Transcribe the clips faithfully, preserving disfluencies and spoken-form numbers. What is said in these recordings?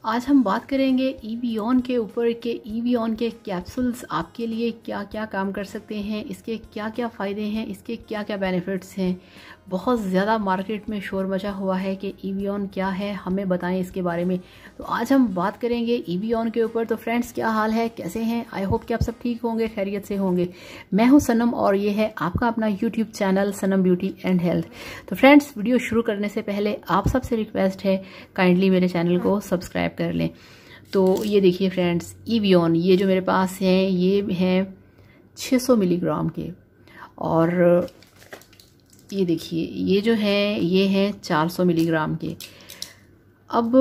आज हम बात करेंगे ईवियॉन के ऊपर के ईवियॉन के कैप्सूल्स आपके लिए क्या क्या काम कर सकते हैं, इसके क्या क्या फ़ायदे हैं, इसके क्या क्या बेनिफिट्स हैं। बहुत ज़्यादा मार्केट में शोर मचा हुआ है कि ईवियॉन क्या है, हमें बताएं इसके बारे में। तो आज हम बात करेंगे ईवियॉन के ऊपर। तो फ्रेंड्स, क्या हाल है, कैसे हैं? आई होप कि आप सब ठीक होंगे, खैरियत से होंगे। मैं हूं सनम और ये है आपका अपना YouTube channel Sanam beauty and health. तो फ्रेंड्स, वीडियो शुरू करने से पहले आप सबसे रिक्वेस्ट है, काइंडली मेरे चैनल को सब्सक्राइब कर लें। तो ये देखिए फ्रेंड्स, ईवियॉन ये जो मेरे पास हैं ये हैं छह सौ मिलीग्राम के, और ये देखिए ये जो है ये हैं चार सौ मिलीग्राम के। अब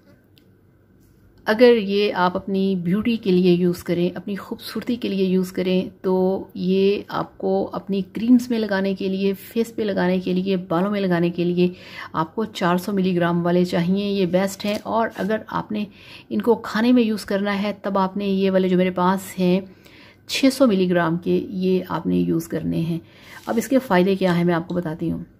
अगर ये आप अपनी ब्यूटी के लिए यूज़ करें, अपनी खूबसूरती के लिए यूज़ करें, तो ये आपको अपनी क्रीम्स में लगाने के लिए, फेस पे लगाने के लिए, बालों में लगाने के लिए आपको चार सौ मिलीग्राम वाले चाहिए, ये बेस्ट है। और अगर आपने इनको खाने में यूज़ करना है तब आपने ये वाले जो मेरे पास हैं छह सौ मिलीग्राम के, ये आपने यूज़ करने हैं। अब इसके फ़ायदे क्या हैं मैं आपको बताती हूँ।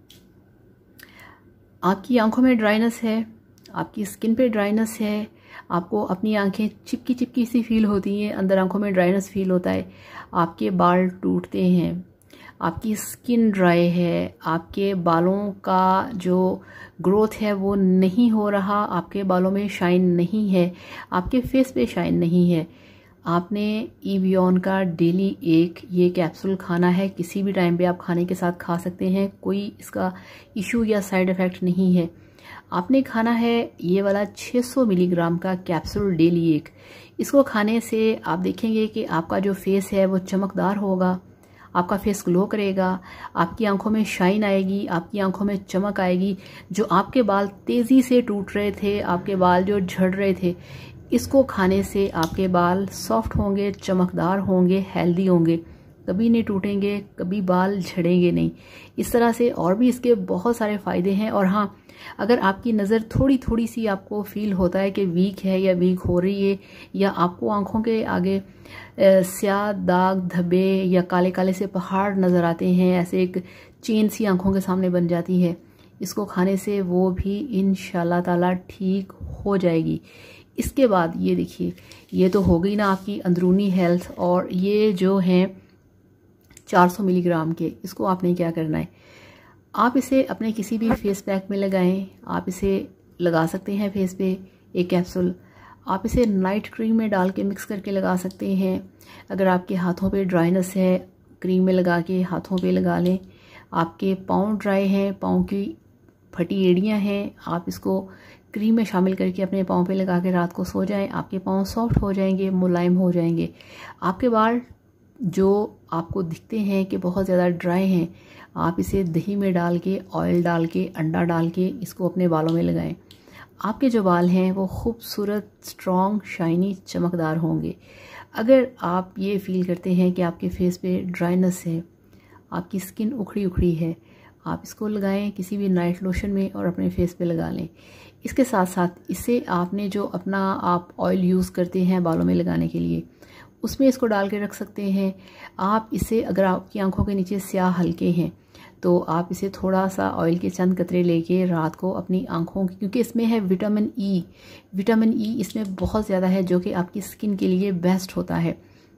आपकी आंखों में ड्राइनेस है, आपकी स्किन पे ड्राइनेस है, आपको अपनी आंखें चिपकी चिपकी सी फील होती हैं, अंदर आंखों में ड्राइनेस फील होता है, आपके बाल टूटते हैं, आपकी स्किन ड्राई है, आपके बालों का जो ग्रोथ है वो नहीं हो रहा, आपके बालों में शाइन नहीं है, आपके फेस पे शाइन नहीं है, आपने ईवियॉन का डेली एक ये कैप्सूल खाना है। किसी भी टाइम पे आप खाने के साथ खा सकते हैं, कोई इसका इशू या साइड इफ़ेक्ट नहीं है। आपने खाना है ये वाला छह सौ मिलीग्राम का कैप्सूल डेली एक। इसको खाने से आप देखेंगे कि आपका जो फेस है वो चमकदार होगा, आपका फेस ग्लो करेगा, आपकी आंखों में शाइन आएगी, आपकी आंखों में चमक आएगी। जो आपके बाल तेज़ी से टूट रहे थे, आपके बाल जो झड़ रहे थे, इसको खाने से आपके बाल सॉफ्ट होंगे, चमकदार होंगे, हेल्दी होंगे, कभी नहीं टूटेंगे, कभी बाल झड़ेंगे नहीं। इस तरह से और भी इसके बहुत सारे फ़ायदे हैं। और हाँ, अगर आपकी नज़र थोड़ी थोड़ी सी आपको फील होता है कि वीक है या वीक हो रही है, या आपको आंखों के आगे स्याह दाग धब्बे या काले काले से पहाड़ नज़र आते हैं, ऐसे एक चेन सी आंखों के सामने बन जाती है, इसको खाने से वो भी इंशाल्लाह ताला ठीक हो जाएगी। इसके बाद ये देखिए, ये तो हो गई ना आपकी अंदरूनी हेल्थ। और ये जो हैं चार सौ मिलीग्राम के, इसको आपने क्या करना है, आप इसे अपने किसी भी फेस पैक में लगाएं। आप इसे लगा सकते हैं फेस पे एक कैप्सूल, आप इसे नाइट क्रीम में डाल के मिक्स करके लगा सकते हैं। अगर आपके हाथों पे ड्राइनेस है, क्रीम में लगा के हाथों पे लगा लें। आपके पाँव ड्राई हैं, पाँव की फटी एड़ियाँ हैं, आप इसको क्रीम में शामिल करके अपने पाँव पे लगा के रात को सो जाएं, आपके पाँव सॉफ्ट हो जाएंगे, मुलायम हो जाएंगे। आपके बाल जो आपको दिखते हैं कि बहुत ज़्यादा ड्राई हैं, आप इसे दही में डाल के, ऑयल डाल के, अंडा डाल के इसको अपने बालों में लगाएं। आपके जो बाल हैं वो खूबसूरत, स्ट्रॉन्ग, शाइनी, चमकदार होंगे। अगर आप ये फील करते हैं कि आपके फेस पे ड्राइनेस है, आपकी स्किन उखड़ी उखड़ी है, आप इसको लगाएं किसी भी नाइट लोशन में और अपने फेस पे लगा लें। इसके साथ साथ इससे आपने जो अपना आप ऑयल यूज़ करते हैं बालों में लगाने के लिए, उसमें इसको डाल के रख सकते हैं। आप इसे, अगर आपकी आंखों के नीचे स्याह हल्के हैं तो आप इसे थोड़ा सा ऑयल के चंद कतरे लेके रात को अपनी आंखों की, क्योंकि इसमें है विटामिन ई, विटामिन ई इसमें बहुत ज़्यादा है जो कि आपकी स्किन के लिए बेस्ट होता है।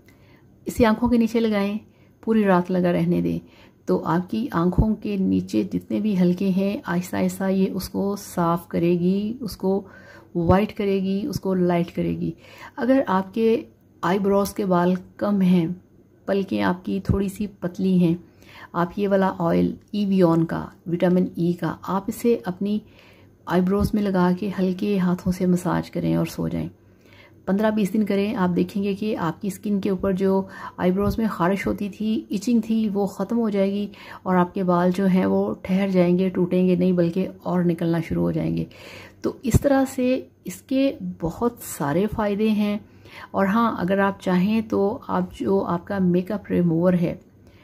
इसे आंखों के नीचे लगाएं, पूरी रात लगा रहने दें, तो आपकी आंखों के नीचे जितने भी हल्के हैं आहिस्ता आहिस्ता ये उसको साफ़ करेगी, उसको वाइट करेगी, उसको लाइट करेगी। अगर आपके आईब्रोज के बाल कम हैं, पलकें आपकी थोड़ी सी पतली हैं, आप ये वाला ऑयल ईवियॉन का, विटामिन ई का, आप इसे अपनी आईब्रोज में लगा के हल्के हाथों से मसाज करें और सो जाएं। पंद्रह बीस दिन करें, आप देखेंगे कि आपकी स्किन के ऊपर जो आईब्रोज में ख़ारिश होती थी, इचिंग थी, वो ख़त्म हो जाएगी और आपके बाल जो हैं वो ठहर जाएंगे, टूटेंगे नहीं बल्कि और निकलना शुरू हो जाएंगे। तो इस तरह से इसके बहुत सारे फ़ायदे हैं। और हाँ, अगर आप चाहें तो आप जो आपका मेकअप रिमूवर है,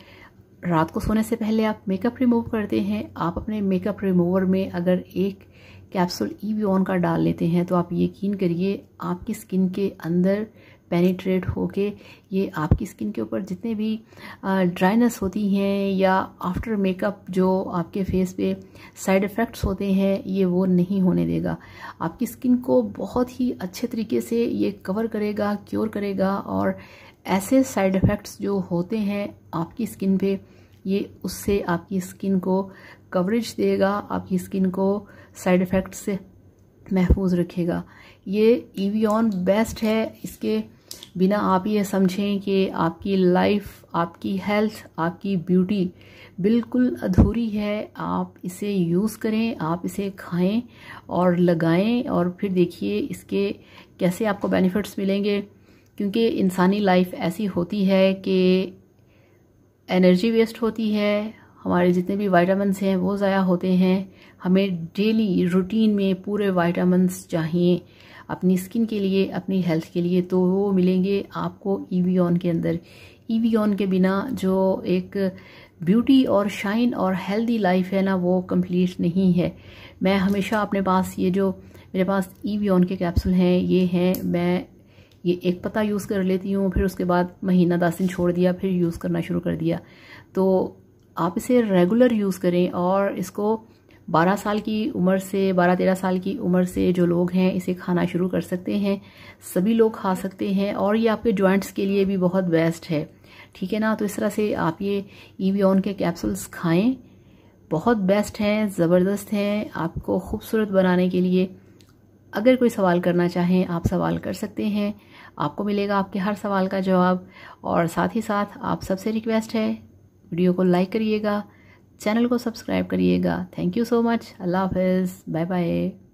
रात को सोने से पहले आप मेकअप रिमूव करते हैं, आप अपने मेकअप रिमूवर में अगर एक कैप्सूल ईवियॉन का डाल लेते हैं तो आप यकीन करिए आपकी स्किन के अंदर पेनिट्रेट होके ये आपकी स्किन के ऊपर जितने भी ड्राइनेस होती हैं या आफ्टर मेकअप जो आपके फेस पे साइड इफ़ेक्ट्स होते हैं, ये वो नहीं होने देगा। आपकी स्किन को बहुत ही अच्छे तरीके से ये कवर करेगा, क्योर करेगा, और ऐसे साइड इफ़ेक्ट्स जो होते हैं आपकी स्किन पे, ये उससे आपकी स्किन को कवरेज देगा, आपकी स्किन को साइड इफ़ेक्ट्स से महफूज रखेगा। ये इवियन बेस्ट है। इसके बिना आप ये समझें कि आपकी लाइफ, आपकी हेल्थ, आपकी ब्यूटी बिल्कुल अधूरी है। आप इसे यूज़ करें, आप इसे खाएं और लगाएं, और फिर देखिए इसके कैसे आपको बेनिफिट्स मिलेंगे। क्योंकि इंसानी लाइफ ऐसी होती है कि एनर्जी वेस्ट होती है, हमारे जितने भी विटामिन्स हैं वो ज़ाया होते हैं। हमें डेली रूटीन में पूरे विटामिन्स चाहिए अपनी स्किन के लिए, अपनी हेल्थ के लिए, तो वो मिलेंगे आपको इवियन के अंदर। इवियन के बिना जो एक ब्यूटी और शाइन और हेल्दी लाइफ है ना, वो कंप्लीट नहीं है। मैं हमेशा अपने पास ये जो मेरे पास इवियन के कैप्सूल हैं, ये हैं, मैं ये एक पत्ता यूज़ कर लेती हूँ, फिर उसके बाद महीना दस दिन छोड़ दिया, फिर यूज़ करना शुरू कर दिया। तो आप इसे रेगुलर यूज़ करें, और इसको बारह साल की उम्र से, बारह तेरह साल की उम्र से जो लोग हैं इसे खाना शुरू कर सकते हैं। सभी लोग खा सकते हैं, और ये आपके जॉइंट्स के लिए भी बहुत बेस्ट है, ठीक है ना। तो इस तरह से आप ये इवियन के कैप्सूल्स खाएं, बहुत बेस्ट हैं, ज़बरदस्त हैं आपको खूबसूरत बनाने के लिए। अगर कोई सवाल करना चाहें आप सवाल कर सकते हैं, आपको मिलेगा आपके हर सवाल का जवाब। और साथ ही साथ आप सबसे रिक्वेस्ट है, वीडियो को लाइक करिएगा, चैनल को सब्सक्राइब करिएगा। Thank you so much. अल्लाह हाफ़िज़, बाय बाय।